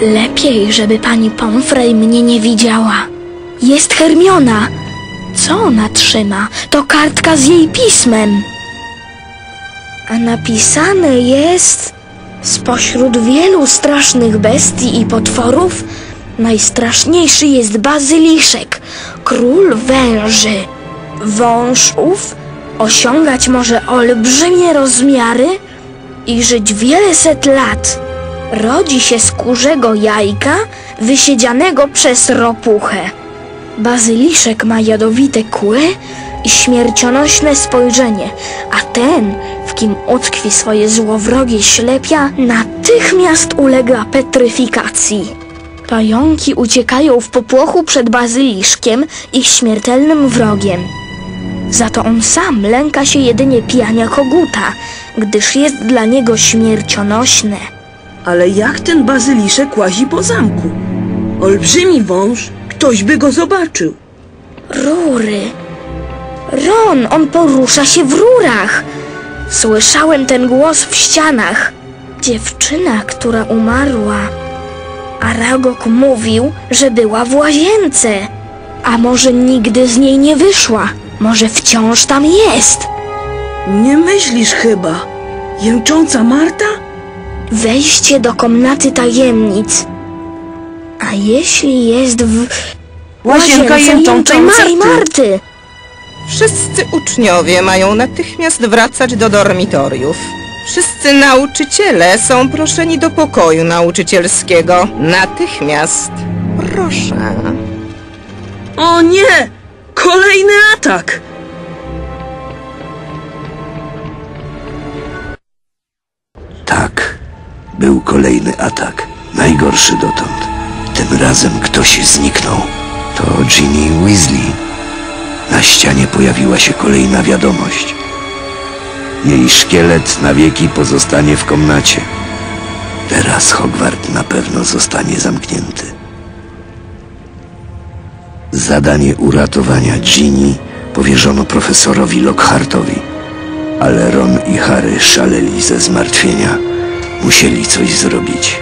Lepiej, żeby pani Pomfrey mnie nie widziała. Jest Hermiona. Co ona trzyma? To kartka z jej pismem. A napisane jest... Spośród wielu strasznych bestii i potworów najstraszniejszy jest bazyliszek, król węży. Wąż ów osiągać może olbrzymie rozmiary i żyć wiele set lat. Rodzi się z kurzego jajka wysiedzianego przez ropuchę. Bazyliszek ma jadowite kły i śmiercionośne spojrzenie, a ten, w kim utkwi swoje złowrogie ślepia, natychmiast ulega petryfikacji. Pająki uciekają w popłochu przed bazyliszkiem, ich śmiertelnym wrogiem. Za to on sam lęka się jedynie pijania koguta, gdyż jest dla niego śmiercionośne. Ale jak ten bazyliszek łazi po zamku? Olbrzymi wąż, ktoś by go zobaczył. Rury. Ron, on porusza się w rurach. Słyszałem ten głos w ścianach. Dziewczyna, która umarła. Aragog mówił, że była w łazience. A może nigdy z niej nie wyszła? Może wciąż tam jest? Nie myślisz chyba? Jęcząca Marta? Wejście do komnaty tajemnic. A jeśli jest w Łazienka jęczącej Marty? Wszyscy uczniowie mają natychmiast wracać do dormitoriów. Wszyscy nauczyciele są proszeni do pokoju nauczycielskiego. Natychmiast. Proszę. O nie! Kolejny atak! Tak, był kolejny atak. Najgorszy dotąd. Tym razem ktoś zniknął. To Ginny Weasley. Na ścianie pojawiła się kolejna wiadomość. Jej szkielet na wieki pozostanie w komnacie. Teraz Hogwart na pewno zostanie zamknięty. Zadanie uratowania Ginny powierzono profesorowi Lockhartowi, ale Ron i Harry szaleli ze zmartwienia. Musieli coś zrobić.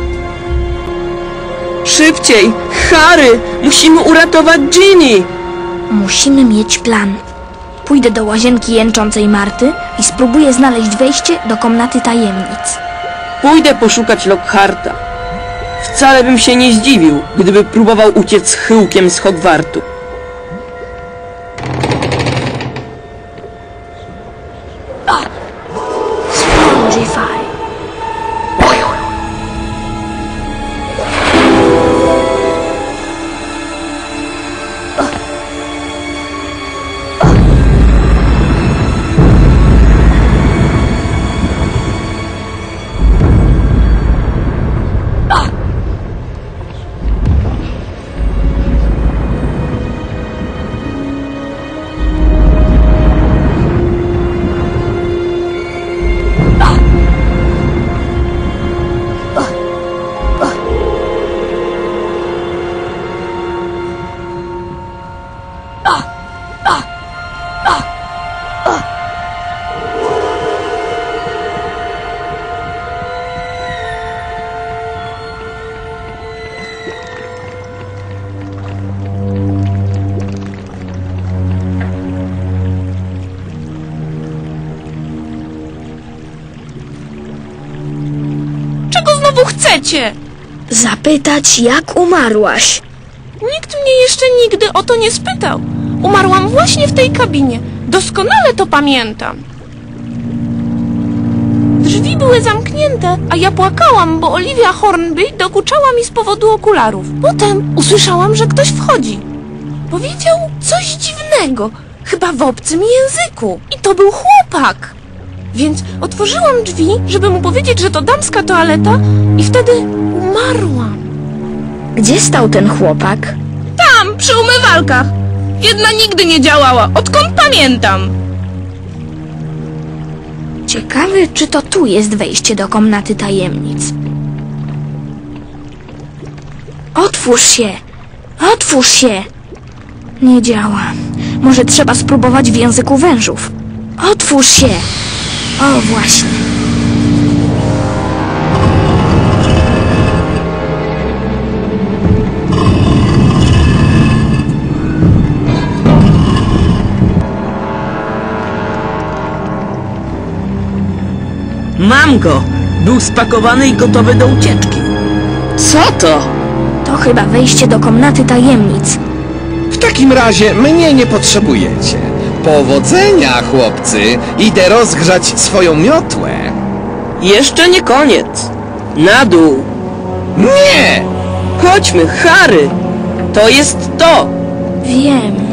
Szybciej! Harry! Musimy uratować Ginny! Musimy mieć plan. Pójdę do łazienki jęczącej Marty i spróbuję znaleźć wejście do komnaty tajemnic. Pójdę poszukać Lockharta. Wcale bym się nie zdziwił, gdyby próbował uciec chyłkiem z Hogwartu. Spotify. Czego znowu chcecie? Zapytać, jak umarłaś. Nikt mnie jeszcze nigdy o to nie spytał. Umarłam właśnie w tej kabinie. Doskonale to pamiętam. Drzwi były zamknięte, a ja płakałam, bo Olivia Hornby dokuczała mi z powodu okularów. Potem usłyszałam, że ktoś wchodzi. Powiedział coś dziwnego, chyba w obcym języku. I to był chłopak. Więc otworzyłam drzwi, żeby mu powiedzieć, że to damska toaleta i wtedy umarłam. Gdzie stał ten chłopak? Tam, przy umywalkach. Jedna nigdy nie działała, odkąd pamiętam. Ciekawe, czy to tu jest wejście do komnaty tajemnic. Otwórz się! Otwórz się! Nie działa. Może trzeba spróbować w języku wężów. Otwórz się! O, właśnie. Mam go! Był spakowany i gotowy do ucieczki. Co to? To chyba wejście do komnaty tajemnic. W takim razie mnie nie potrzebujecie. Powodzenia, chłopcy! Idę rozgrzać swoją miotłę. Jeszcze nie koniec. Na dół. Nie! Chodźmy, Harry! To jest to! Wiem.